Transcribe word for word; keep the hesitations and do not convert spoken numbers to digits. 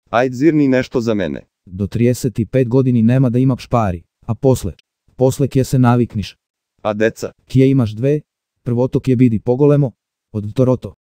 Ajd zirni nešto za mene. Do trideset pet godini nema da imaš pari, a posle? Posle kje se navikniš. A deca? Kje imaš dve, prvo to kje bidi pogolemo, od Toroto.